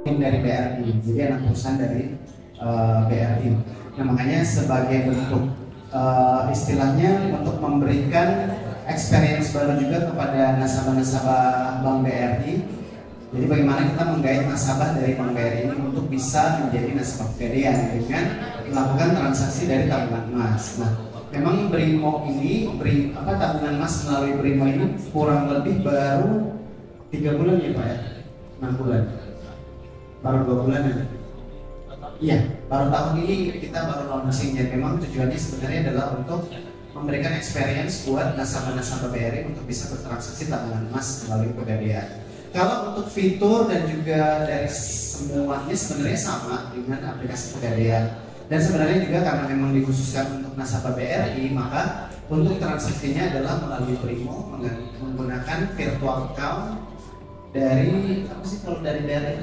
dari BRI, jadi anak perusahaan dari BRI. Nah makanya sebagai bentuk istilahnya untuk memberikan experience baru juga kepada nasabah-nasabah Bank BRI. Jadi bagaimana kita menggait nasabah dari Bank BRI ini untuk bisa menjadi nasabah Pegadaian dengan melakukan transaksi dari tabungan emas. Nah, memang Brimo ini, tabungan emas melalui Brimo ini kurang lebih baru 3 bulan ya Pak ya? 6 bulan? Baru 2 bulan ya? Iya, baru tahun ini kita baru launching. Dan memang tujuannya sebenarnya adalah untuk memberikan experience buat nasabah-nasabah BRI untuk bisa bertransaksi tabungan emas melalui Pegadaian. Kalau untuk fitur dan juga dari semuanya sebenarnya sama dengan aplikasi Pegadaian. Dan sebenarnya juga karena memang dikhususkan untuk nasabah BRI, maka untuk transaksinya adalah melalui Brimo menggunakan virtual account dari apa sih kalau dari BRI?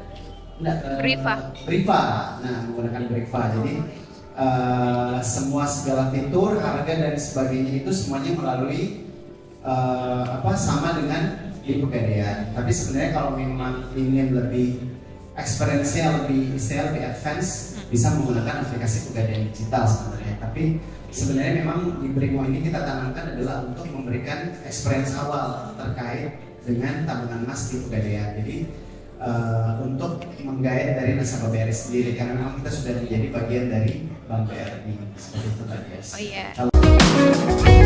Briva. Nah, menggunakan Briva. Jadi semua segala fitur, harga dan sebagainya itu semuanya melalui sama dengan di Pegadaian. Tapi sebenarnya kalau memang ingin lebih experience-nya lebih advance, bisa menggunakan aplikasi Pegadaian digital sebenarnya. Tapi sebenarnya memang di Brimo ini kita tanamkan adalah untuk memberikan experience awal terkait dengan tabungan emas di Pegadaian. Jadi untuk menggait dari nasabah BRI sendiri, karena memang kita sudah menjadi bagian dari Bank BRI seperti itu tadi. Oh iya.